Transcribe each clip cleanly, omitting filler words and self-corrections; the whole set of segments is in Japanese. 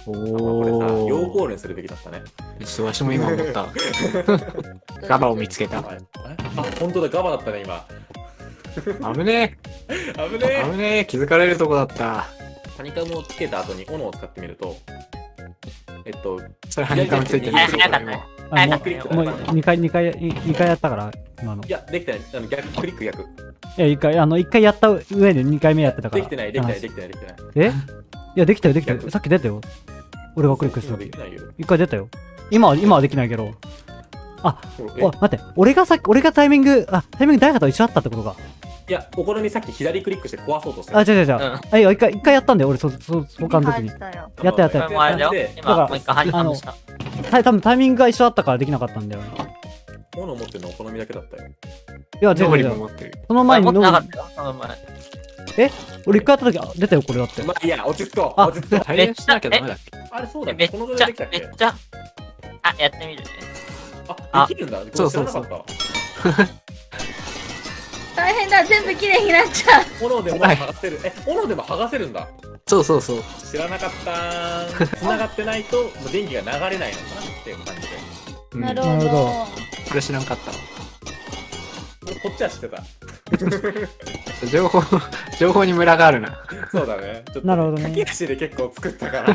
これさ、 お溶鉱にするべきだったね。 お。わしも今思った。ガバを見つけた。 あ、本当だ、ガバだったね、今。 危ね危ねえ。危ねえ。気づかれるとこだった。 ハニカムをつけた後に斧を使ってみると、 それハニカムついてるんですよ。 早かったね早かったよ。 もう2回やったから、今の。 いや、できてない。逆、クリック逆。 いや、1回やった上で2回目やってたから。 できてない、できてない、できてない、できてない。 えいや、できたよ、できたよ。さっき出たよ。俺がクリックした時。 できないよ。 1回出たよ。今はできないけど。 えお、待って。俺がタイミング誰かと一緒だったってことか。 いや、お好みさっき左クリックして壊そうとして違う。いや、一回やったんだよ、俺、他の時に。やった。 これもあれだよ。今、もう一回ハニカムした。 多分タイミングが一緒だったからできなかったんだよね。 斧持ってるのお好みだけだったよ。 いや、 ノリ違う。 も持ってる。 その前に持ってなかったよ、その前。 俺一回やった時、出たよ、これだって。 まあ、いや、落ち着こう。 あ落ち着こう。 大変しなきゃダメだっけ。 あれ、そうだね。 めっちこのぐらいゃ、 できたっけ。 めっちゃ。あ、やってみるね。 あ、できるんだ。 そう知らなかった。 大変だ、全部綺麗になっちゃう。 斧でも剥がせる。斧でも剥がせるんだ。 そう。 知らなかったー。繋がってないと、もう電気が流れないのかなっていう感じで。 うんなるなるほどほど。 これ知らんかったわ。 こっちは知ってた。 情報にムラがあるな。 そうだね。ちょっとなるほどね駆け足で結構作ったから。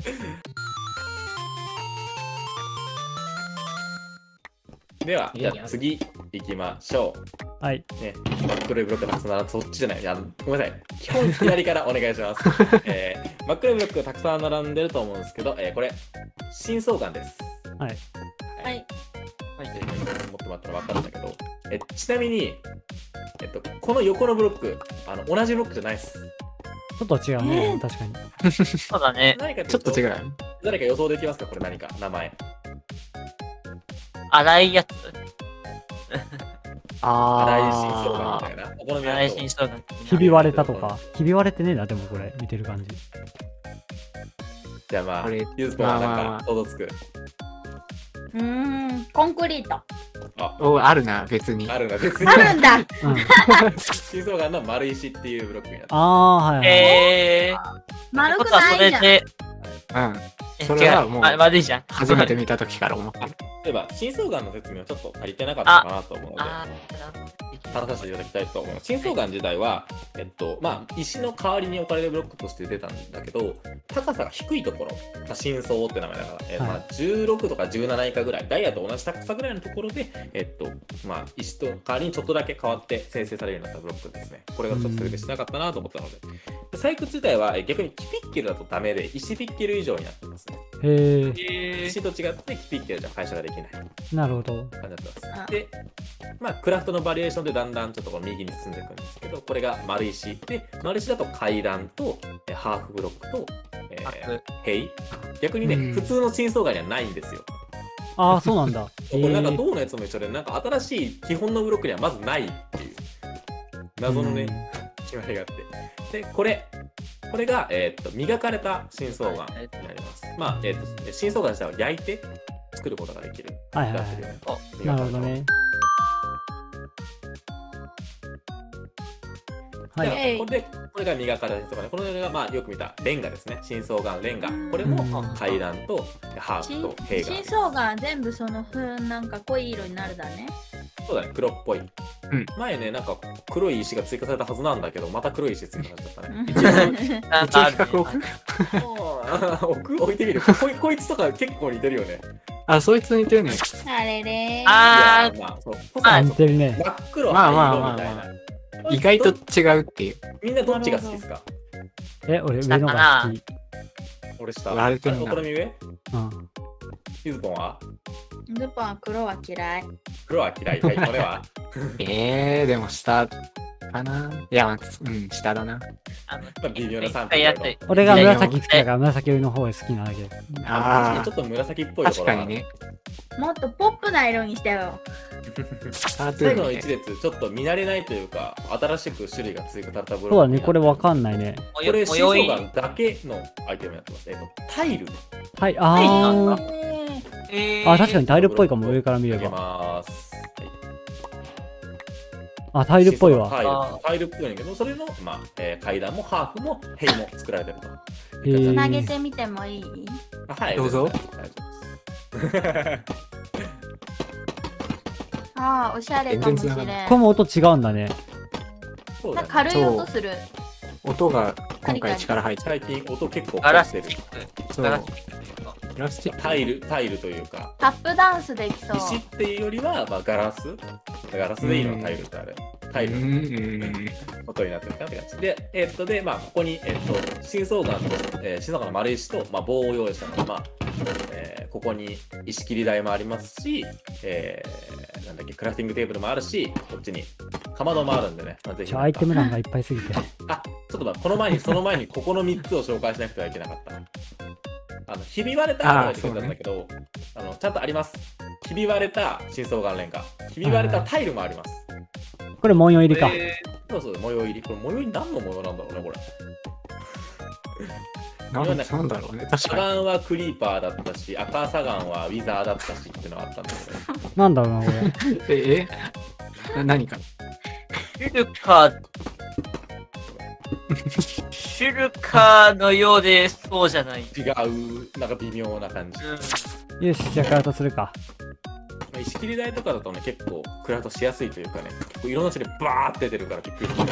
では、じゃあ次行きましょはい。 う。ね、マックロイブロックたくさんそっちじゃない。ごめんなさい。基本左からお願いします。マックロイブロックがたくさん並んでると思うんですけど、これ、深層岩です。 はい。 はい。 持ってもらったら分かるんだけど、ちなみに、この横のブロック、同じブロックじゃないです。 ちょっと違うね、確かに。 そうだね。 何かちょっと違う。 誰か予想できますかこれ何か名前。 荒いやつ。 荒井深層岩みたいな。お好み荒い焼きと新生姜。 ひび割れたとか。ひび割れてねえな、でもこれ、見てる感じ。 じゃあまあ、 これユースポンはまあまあなんか想像つく。 コンクリート。 あるな、別に。 あるな、別に。 あるんだ。 うん。 深層岩の丸石っていうブロックになってはい。 丸くことはないじゃん。 それで、 うん。 えそれはもう違う悪いじゃん。 初めて見た時から思ってる。 例えば、深層岩の説明はちょっと足りてなかったかなと思うので、 あ話させていただきたいと思います。深層岩自体は、まあ、石の代わりに置かれるブロックとして出たんだけど、高さが低いところ、まあ、深層って名前だから、まあ、16とか17以下ぐらい、ダイヤと同じ高さぐらいのところで、まあ、石と代わりにちょっとだけ変わって生成されるようになったブロックですね。これがちょっとそれでしなかったなと思ったので。で採掘自体は逆にキピッケルだとダメで、石ピッケル以上になってますね。 へえ。 石と違ってキピッケルじゃ会社ができないなるほど。 感じになってます。で、まあ、クラフトのバリエーションでだんだんちょっとこう右に進んでいくんですけど、これが丸石で、丸石だと階段とハーフブロックと、塀。逆にね、普通の深層岩にはないんですよ。 そうなんだ。 これなんか銅のやつも一緒で、なんか新しい基本のブロックにはまずないっていう謎のね、決まりがあって。で、これが、磨かれた深層岩になります。まあ、深層岩自体は焼いて作ることができる。 はい。なるほどね。はい。 これが磨かれた深層岩。このが、まあ、よく見たレンガですね。深層岩レンガ。これも階段とハーフと塀が。 深層が全部そのなんか濃い色になるだね。 そうだね、黒っぽい。前ね、なんか黒い石が追加されたはずなんだけど、また黒い石追加されちゃったね。 なんかあるね置いてみる。こいつとか結構似てるよね。 そいつ似てるね。 あれれ。 あまあ、そう。 似てるね。 真っ黒な色みたいな。 意外と違うっていう。 みんなどっちが好きですか？ 俺上のが好き。 俺下。 割れてんな。 お好み上？ うん。 ゆずぽんは？ ゆずぽんは黒は嫌い。 黒は嫌い。はい、これは？ でも下かな。いや、下だな。 微妙な賛否。 俺が紫好きだから紫の方が好きなだけ。 ちょっと紫っぽいところ。 確かにね。 もっとポップな色にしてよ。 最後の一列、ちょっと見慣れないというか、新しく種類が追加されたブロック。 そうだね、これわかんないね。 これ、深層岩だけのアイテムになってます。タイル。 はい、確かにタイルっぽいかも、上から見れば。タイルっぽいわ。 タイルっぽいんだけど、それの、まあ、階段もハーフも塀も作られてるとつなげてみてもいい？ はい、 どうぞ。 大丈夫です。 ああ、おしゃれかもしれん。 これも音違うんだね。 そうだね。 なんか軽い音する。 音が今回力入って最近音結構ガラスしてる。 チック。 そうガラスチックというか。 プラスチック。 タイルというか、 タップダンスできそう。 石っていうよりは、まあ、ガラスでいいの、タイルってあれ。タイルの音になってるかなって感じで、まあ、ここに、深層岩と、深層岩の丸石と、まあ、棒を用意したので、まあ、ここに石切り台もありますし、なんだっけ、クラフティングテーブルもあるし、こっちにかまどもあるんでね、まあ、ぜひ。 アイテム欄がいっぱいすぎて。 あ、ちょっと待って、その前にここの3つを紹介しなくてはいけなかった。ひび割れたって言ってたんだけど、ちゃんとあります。ひび割れた深層岩レンガ。ひび割れたタイルもあります。 これ文様入りか。 そうそう、模様入り。これ模様入り何の模様なんだろうね、これ。 なんだろうね、確砂かに。 岩はクリーパーだったし、赤砂岩はウィザーだったしっていうのがあったんだけど。 なんだろうな、これ。 何か。 シュルカのようでそうじゃない。 違う、なんか微妙な感じ。 よし、じゃあクラフトするか。 石切り台とかだとね、結構クラフトしやすいというかね、結構いろんな種類バーって出てるからびっくりする。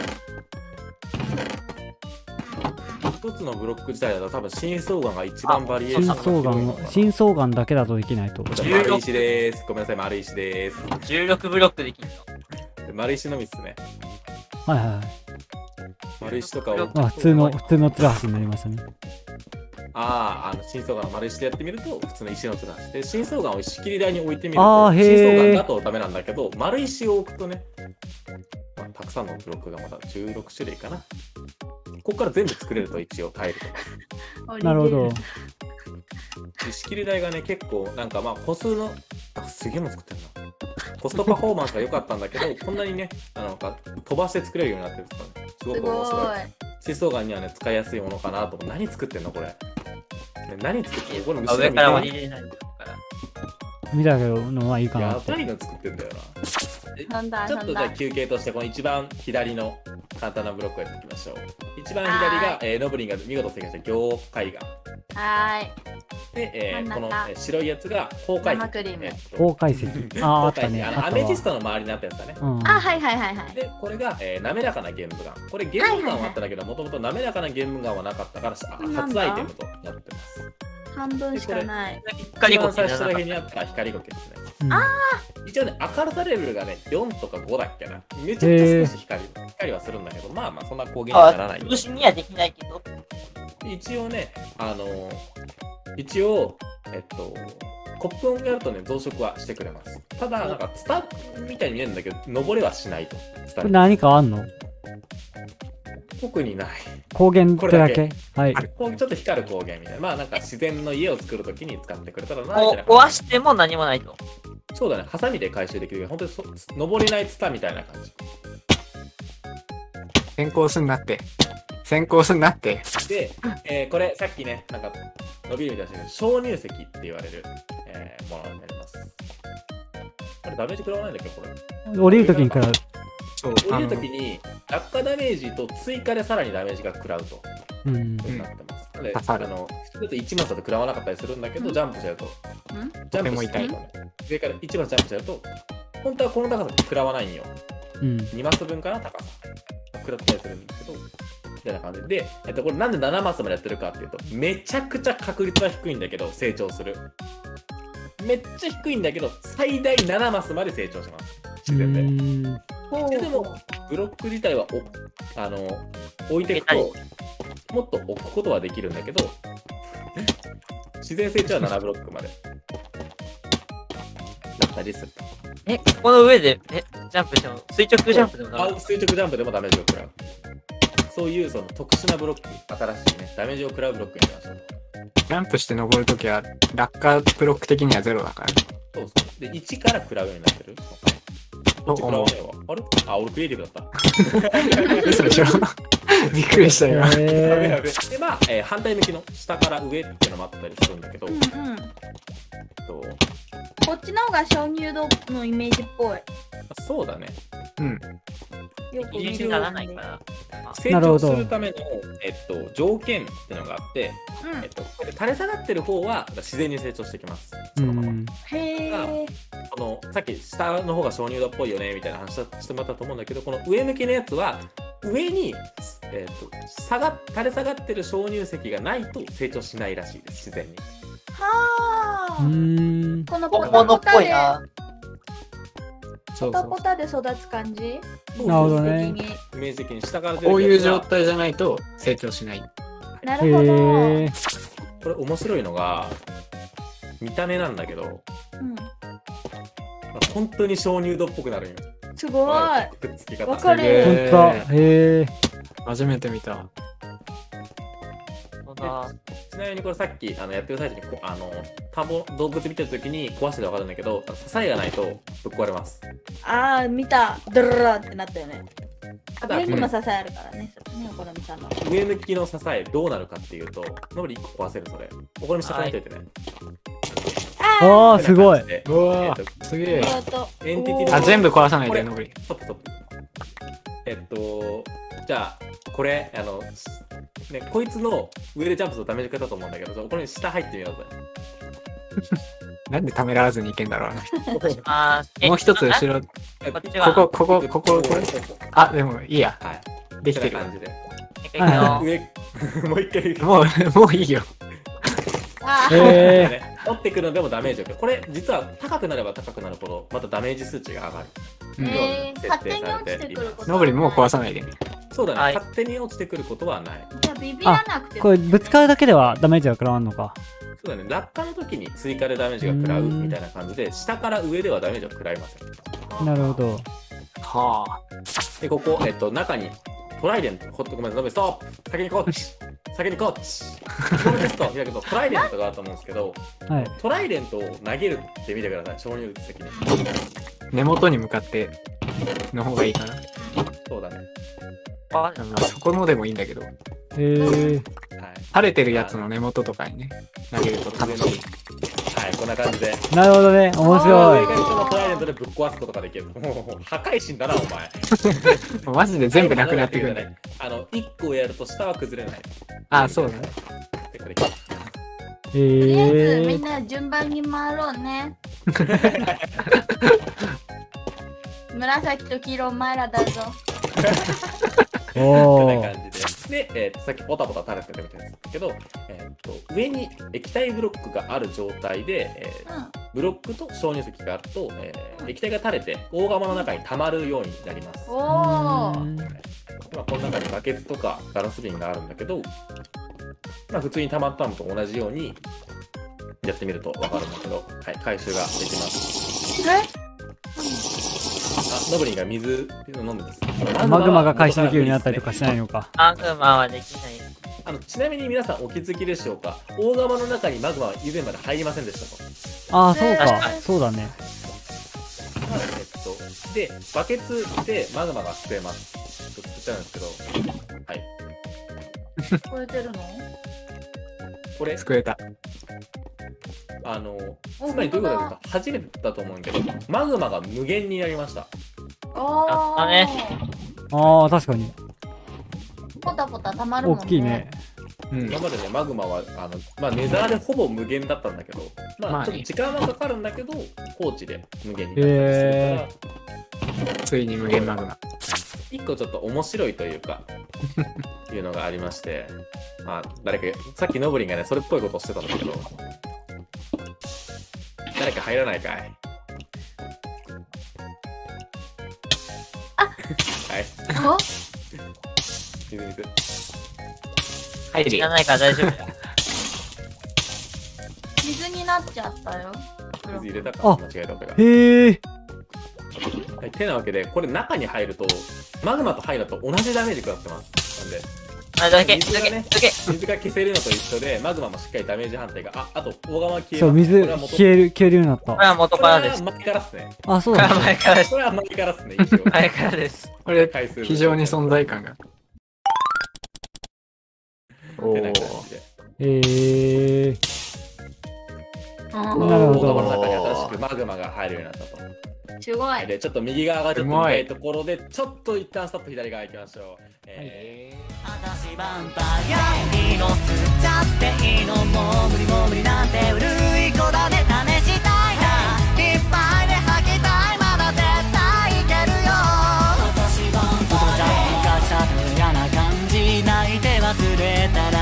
一つのブロック自体だと多分深層岩が一番バリエーションが広いのかな。 深層岩だけだとできないと。 丸石でーす。ごめんなさい、丸石でーす。 16ブロックできるの。 丸石のみっすね。 はいはい。 丸石とかを。 あ、普通のつらはしになりましたね。 深層岩の丸石でやってみると普通の石のつらしで、深層岩を石切り台に置いてみると、 あーへー深層岩だとダメなんだけど、丸石を置くとね、まあ、たくさんのブロックがまだ16種類かな。ここから全部作れると一応タイルとか。 なるほど。 石切り台がね、結構なんかまあ個数の、すげえもん作ってるな。コストパフォーマンスが良かったんだけど、こんなにね、なんか飛ばして作れるようになってるとか、ね、すごく面白い。深層岩にはね、使いやすいものかなと思う。何作ってんのこれ。何作ってんのこれ後ろ上から降りれないから。 見たけどのはいいかなや。ばいの作ってんだよな。ちょっとじゃあ休憩として、この一番左の簡単なブロックをやっていきましょう。一番左が、ノブリンが見事正解した凝海岩。 はーい。 で、この白いやつが崩壊生クリーム崩壊石。あったね。 アメジストの周りになったやつだね。 あ、はいはいはいはい。 で、これが、滑らかな玄武岩。これ玄武岩はあったんだけど、もともと滑らかな玄武岩はなかったから、初アイテムとなってます。 半分しかない。 一番最初だけにあった光苔ですね。一応ね、明るさレベルがね、4とか5だっけな。めちゃくちゃ少し光はするんだけど、まあまあそんな光源にならない。 潰しにはできないけど。 一応ね、一応、コップをやるとね、増殖はしてくれます。ただ、なんかツタみたいに見えるんだけど、登れはしないと。 これ何かあんの？ 特にない。 光源ってだけ？はい。 ちょっと光る光源みたいな。まあなんか自然の家を作るときに使ってくれたらなみたいな。 壊しても何もないと。 そうだね、ハサミで回収できるけど、本当に登れないツタみたいな感じ。 先行すんなって。先行すんなって。 で、これさっきね、なんか伸びるみたいな鍾乳石って言われる、ものになります。あれダメージ食らわないんだっけこれ。 降りるときに食らう。 そう降りるときに落下ダメージと追加でさらにダメージが食らうと。なってます。で、1マスだと食らわなかったりするんだけど、ジャンプしちゃうと。ジャンプしてるとね、上から1マスジャンプしちゃうと、本当はこの高さで食らわないんよ。2マス分かな、高さ。食らったりするんですけど、みたいな感じで、これなんで7マスまでやってるかっていうと、めちゃくちゃ確率は低いんだけど、成長する。めっちゃ低いんだけど、最大7マスまで成長します。自然で。でも、ブロック自体は置いていくと、もっと置くことはできるんだけど、自然成長は7ブロックまで。だったりする。 ここの上で、ジャンプしても、垂直ジャンプでもダメ？ 垂直ジャンプでもダメージを食らう。そういうその特殊なブロック、新しいね、ダメージを食らうブロックになりました。 ジャンプして登るときは、落下ブロック的には0だから。 そうそう。で、1から食らうようになってる。こっち食らわねえわ。あれ？俺クリエイティブだった。 嘘でしょびっくりしたよ。 やべやべ。で、まあ、反対向きの下から上っていうのもあったりするんだけど、 こっちの方が鍾乳洞のイメージっぽい。 そうだね。 よく見る禁止にならないから。 成長するための、条件っていうのがあって、これ垂れ下がってる方は自然に成長してきます。 うそのままん。 へえ。 さっき下の方が鍾乳洞っぽいよねみたいな話してもらったと思うんだけど、この上向きのやつは上に、垂れ下がってる鍾乳石がないと成長しないらしいです、自然に。 はあ。このポ本物っタポタでぽいな。 そうそうポタポ。タで育つ感じ。 なるほどね的にイメージ的に下から出てるこういう状やつは態じゃないと成長しない。 へなるほど。 え。 これ面白いのが見た目なんだけど、本当に鍾乳洞っぽくなるんよ。 すごい。 くっつき方。 わかるすげほんとだ。へえ。 初めて見た。 そうだ。 ちなみにこれさっきやってる最中に動物見てる時に壊してて分かるんだけど、支えがないとぶっ壊れます。 ああ、見た。ドララってなったよね。 ただ上にも支えあるからね。それね、お好みさんの。 上向きの支えどうなるかっていうと、のり1個壊せるそれ。お好み下から見といてね。 ああ、すごい。 うわー、すげえ。 エンティティあ、全部壊さないこれでのぶり。 ストップストップ。じゃあ、これ、ね、こいつの上でジャンプするとダメージ食らったと思うんだけど、これに下入ってみようぜ。 なんでためらわずにいけんだろうあな。もう一つ後ろ。 こっちは。 ここ。あ、でもいいや。 はい。 できてるこんな感じで。 はい上、もう一回。 もういいよ。 あへえ。 取ってくるのでもダメージを受ける。これ、実は高くなれば高くなるほど、またダメージ数値が上がる。 勝手に落ちてくること。 のぶりもう壊さないでね。 そうだね、 はい勝手に落ちてくることはない。 じゃあビビらなくてもこれぶつかるだけではダメージが食らわんのか。 そうだね、落下の時に追加でダメージが食らうみたいな感じで、下から上ではダメージを食らいません。 なるほど。 はで、ここ、中にトライデント、ごめんなさい、ストップ先にこっち先にこっちこのテストを開くとトライデントがあると思うんですけど、 はい。 トライデントを投げるってみてください、鍾乳石に。 あ。根元に向かっての方がいいかな。 そうだね。 そこのでもいいんだけど。 へえ。 はい。 垂れてるやつの根元とかにね、投げると楽しい。 はい、こんな感じで。 なるほどね。面白い。 上が人のトライデントでぶっ壊すことができる。もう破壊神だな、お前。 マジで全部なくなってくるんだよ。 ね。1個やると下は崩れない。 あ、そうだね。 とりあえずみへえん。な順番に回ろうね。紫と黄色お前らだぞ。 おこんお。 な感じで。で、さっきポタポタ垂れてるみたいですけど、上に液体ブロックがある状態で、ブロックと鍾乳石があると、液体が垂れて大釜の中に溜まるようになります。 おお。 今この中にバケツとかガラス瓶があるんだけど、まあ、普通に溜まったのと同じようにやってみると分かるんだけど、はい、回収ができます。あ、ノブリンが水飲んでます。 マグマが回収できるようになったりとかしないのか。 マグマはできない。 ちなみに皆さんお気づきでしょうか、大釜の中にマグマは以前まで入りませんでしたと。 ああ、そうか。そうだね。 で、バケツでマグマが救えます。ちょっと作っちゃうんですけど、はい。 聞こえてるの？ これ、 救えた。 つまりどういうことかというと、初めてだと思うんだけど、マグマが無限になりました。 おやったね。 ああ、確かに。 ポタポタたまるもんね。 大きいね。 うん今までね、マグマはネザーでほぼ無限だったんだけど、 まあねちょっと時間はかかるんだけど、放置で無限になったりするから、 ついに無限マグマ。 一個ちょっと面白いというか、いうのがありまして、まあ、誰か、さっきノブリンがね、それっぽいことをしてたんだけど、誰か入らないかい？はい。 お水。 入り知ら。ないから大丈夫だよ。 水になっちゃったよ。 水入れたかあ間違えた俺が。 へえ。 はい、てなわけで、これ中に入ると、マグマと入ると同じダメージ食らってます。なんで、 あ、どけ、 水がねどけ。 水が消せるのと一緒で、マグマもしっかりダメージ判定が、あと、大釜は消えます。 そう、水これは元消えるようになった。 これは元からです。 これは前からっすね。 あ、そうこれだね。 は前からです。 これは前からっすね、一応。 前からです。 これ、 回数非常に存在感が。おってな感ーじで。 へえ。 うんなるほど大釜の中に新しくマグマが入るようになったと。 すごい。 で、ちょっと右側がちょっと見たいところで、ちょっと一旦ストップ左側行きましょう。 私バンパイアいいの吸っちゃっていいのもう無理もう無理なんて古い子だね試したいないっぱいで吐きたいまだ絶対いけるよ私バンパイア昔さと嫌な感じ泣いて忘れたら